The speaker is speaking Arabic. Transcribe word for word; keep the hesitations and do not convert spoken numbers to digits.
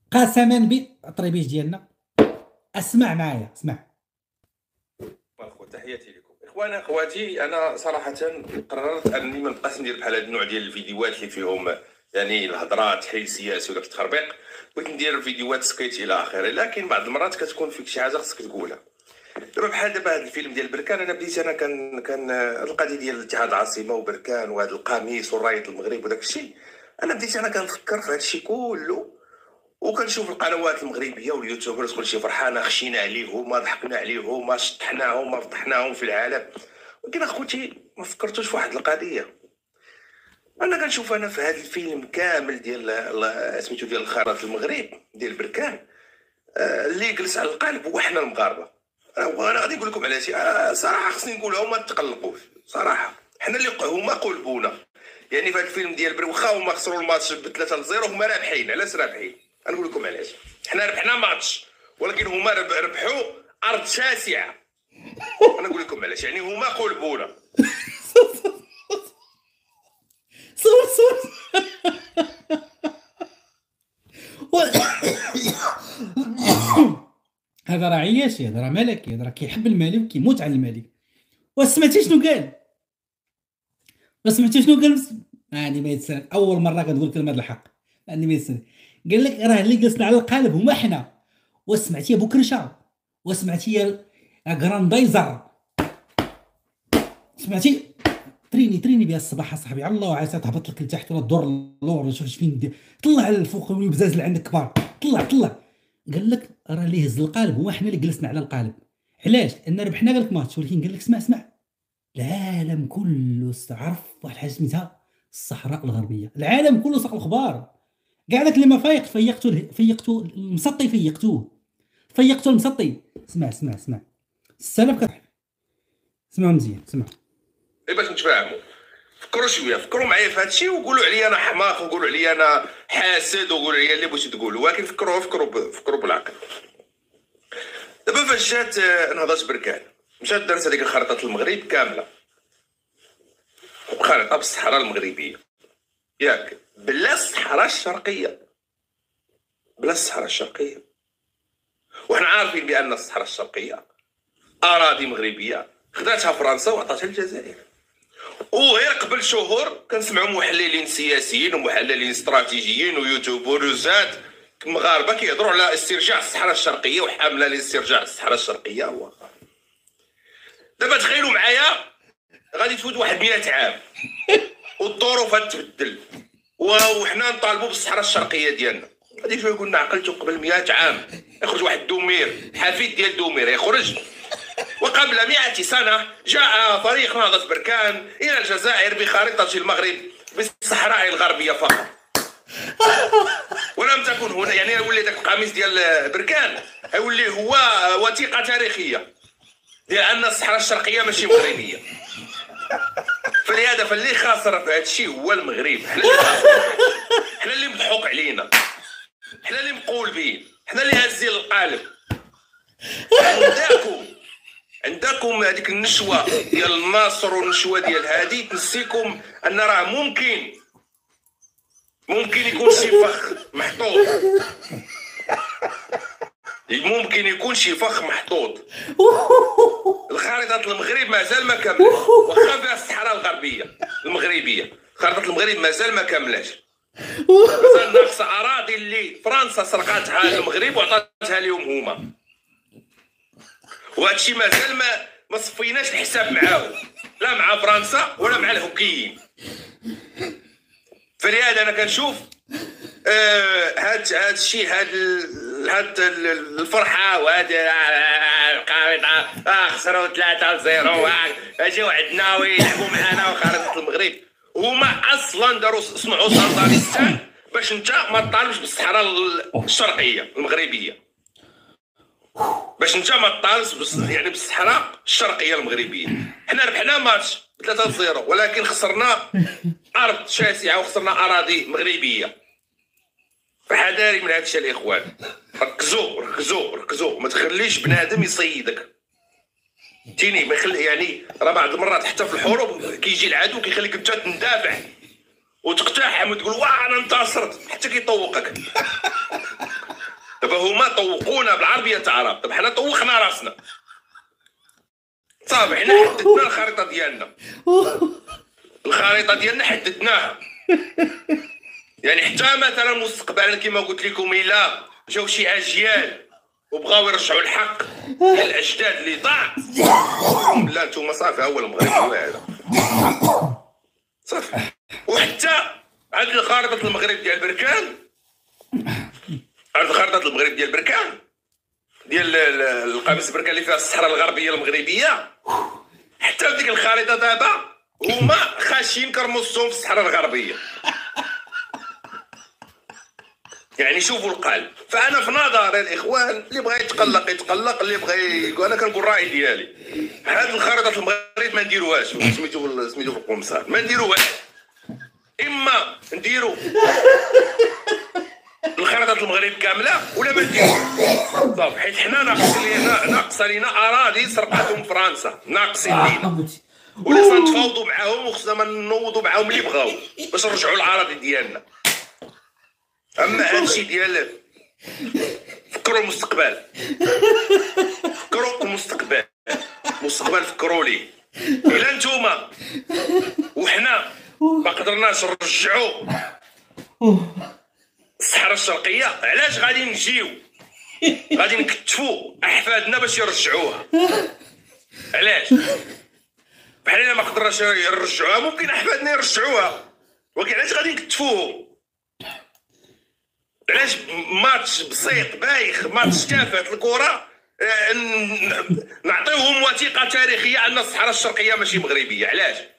قسما بالطريبيش ديالنا. اسمع معايا، اسمع. اخوة تحياتي لكم اخوانا اخواتي. انا صراحه قررت اني ما نبقاش ندير بحال هذا النوع ديال الفيديوهات اللي فيهم يعني الهضره تحليل سياسي ولا التخربيق. بغيت ندير فيديوهات سكيتش الى اخره، لكن بعض المرات كتكون فيك شي حاجه خصك تقولها. دابا بحال دابا هذا الفيلم ديال بركان، انا بديت انا كان كان القضيه ديال اتحاد العاصمه وبركان وهذا القميص والرايه المغرب وداك الشيء، انا بديت انا كنفكر في هذا الشيء كله، وكنشوف القنوات المغربيه واليوتيوبرز كلشي فرحانه، خشينا عليهم، ما ضحكنا عليهم، ما شطحناهم، ما فضحناهم في العالم. ولكن اخوتي ما فكرتوش في واحد القضيه. انا كنشوف انا في هذا الفيلم كامل ديال سميتو ديال الخريطه المغرب ديال بركان، آه اللي جلس على القلب هو حنا المغاربه. وانا غادي نقول لكم علاش. آه صراحه خصني نقولها وما تقلقوش، صراحه حنا اللي هما قلبونا. يعني في هذا الفيلم ديال بري واخا هما خسروا الماتش ب ثلاثة لصفر هما رابحين. علاش رابحين؟ غنقول لكم علاش. حنا ربحنا ماتش ولكن هما ربحوا ارض شاسعه. انا نقول لكم علاش. يعني هما قلبونا. صور صور هذا راه عياشي، هذا راه ملكي، هذا راه كيحب الملك وكيموت على الملك. وسمعتي شنو قال؟ وسمعتي شنو قال؟ يعني ما يتسنى اول مره كنقول كلمه الحق، يعني ما يتسنى. قال لك راه اللي جلسنا على القالب هما حنا. وسمعتي يا بوكرشه؟ وسمعتي يا غراندايزر؟ سمعتي؟ تريني تريني بها الصباح اصاحبي، على الله عسى تهبط لك لتحت ولا تدور اللور ولا شوف فين دير. طلع الفوق والبزاز اللي عندك كبار، طلع طلع. قال لك راه اللي هز القالب هو حنا اللي جلسنا على القالب. علاش؟ لان ربحنا قال لك ماتش، ولكن قال لك اسمع اسمع، العالم كله عرف واحد الحاجه سميتها الصحراء الغربيه. العالم كله ساق الخبار، كاع داك اللي ما فايق فيقتو فيقتو المسطي، فيقتوه فيقتو المسطي. اسمع اسمع اسمع السلام كتحب. اسمعوا مزيان، اسمع. اي باش نتفاهموا. فكروا شويه، فكروا معايا في هذا الشيء وقولوا عليا انا حماق وقولوا عليا انا حاسد وقولوا عليا اللي بغيتو تقولوا، ولكن فكروا فكروا فكروا بالعقل. دابا فاش جات نهضه بركان، مشات دارت هذيك خريطه المغرب كامله، خريطه بالصحراء المغربيه ياك، بلا الصحراء الشرقيه، بلا الصحراء الشرقيه. وحنا عارفين بان الصحراء الشرقيه اراضي مغربيه خداتها فرنسا وعطاتها للجزائر. وغير قبل شهور كنسمعوا محللين سياسيين ومحللين استراتيجيين ويوتيوبرزات مغاربه كيهضروا على استرجاع الصحراء الشرقيه وحمله لاسترجاع الصحراء الشرقيه. هو دابا تخيلوا معايا غادي تفوت واحد مئة عام والظروف غتبدل وحنا نطالبوا بالصحراء الشرقيه ديالنا. غادي شويه كنا عقلتوا قبل مئة عام يخرج واحد دومير، حفيد ديال دومير يخرج. وقبل مئة سنة جاء فريق نهضة بركان إلى الجزائر بخريطة المغرب بالصحراء الغربية فقط، ولم تكن هنا. يعني يولي داك القميص ديال بركان يولي هو وثيقة تاريخية لأن الصحراء الشرقية ماشي مغربية. فلهذا فاللي خاسر في هذا الشيء هو المغرب. حنا اللي حنا اللي مضحوك علينا، حنا اللي مقولبين، حنا اللي هازين القالب. عندكم عندكم هذيك النشوه ديال الناصر والنشوه ديال هادي تنسيكم ان راه ممكن ممكن يكون شي فخ محطوط، ممكن يكون شي فخ محطوط. الخريطه المغرب مازال ما كاملاش، واخا فيها الصحراء الغربيه المغربيه، خريطه المغرب مازال ما كاملاش. مازال ناقصه اراضي اللي فرنسا سرقاتها للمغرب وعطاتها لهم هما، وهذا الشيء مازال ما ما صفيناش الحساب معاهم، لا مع فرنسا ولا مع الهوكيين. فلهذا انا كنشوف هاد هاد الشيء، هاد هاد الفرحه وهاد القريطه خسروا ثلاثة لصفر اجيو عندنا ويلعبوا معنا وخريطه المغرب. هما اصلا داروا صنعوا سلطانستان باش انت ما تطالبش بالصحراء الشرقيه المغربيه، باش انت ما تطالبش يعني بالصحراء الشرقيه المغربيه. حنا ربحنا ماتش ثلاثة لصفر ولكن خسرنا ارض شاسعه وخسرنا اراضي مغربيه. فحذاري من هذا الشيء الاخوان، ركزوا ركزوا ركزوا، ما تخليش بنادم يصيدك. تيني ما يخلي يعني راه بعض المرات حتى في الحروب كيجي العدو كيخليك انت تندافع وتقتحم وتقول واه انا انتصرت حتى كيطوقك. دابا هما طوقونا بالعربيه تاع عرب، طب حنا طوخنا راسنا صافي. حنا حددنا الخريطه ديالنا، الخريطه ديالنا حددناها. يعني حتى مثلا مستقبلا كما قلت لكم الا جاو شي اجيال وبغاو يرجعوا الحق ديال الاجداد اللي ضاع، لا نتوما صافي هو المغرب هذا صافي. وحتى هاد الخريطه المغرب ديال بركان، هاد خريطه المغرب ديال بركان ديال القابس بركان اللي فيها الصحراء الغربيه المغربيه، حتى في ديك الخريطه دابا هما خاشين كرموسهم في الصحراء الغربيه. يعني شوفوا القلب. فانا في نظري الاخوان اللي بغى يتقلق يتقلق، اللي بغى يقول انا كنقول الراي ديالي، هاد الخريطه المغرب ما نديروهاش سميتو سميتو في القمصان، ما نديروهاش. اما نديرو الخريطه المغرب كامله ولا ما نديروش صافي، حيت حنا ناقص لينا ناقصه لينا اراضي سرقاتهم فرنسا، ناقصين لينا ولا نتفاوضوا معاهم، وخصنا ما نوضوا معاهم اللي بغاو باش نرجعوا الاراضي ديالنا. اما هادشي ديال فكروا المستقبل، فكروا المستقبل، المستقبل فكروا ليه. الا نتوما وحنا ما قدرناش نرجعوا الصحراء الشرقيه، علاش غادي نجيو غادي نكتفوا احفادنا باش يرجعوها؟ علاش؟ بحال ما قدرناش يرجعوها ممكن احفادنا يرجعوها، ولكن علاش غادي نكتفوهم؟ علاش ماتش بسيط بايخ، ماتش تافه الكره نعطيوهم وثيقه تاريخيه ان الصحراء الشرقيه ماشي مغربيه؟ علاش؟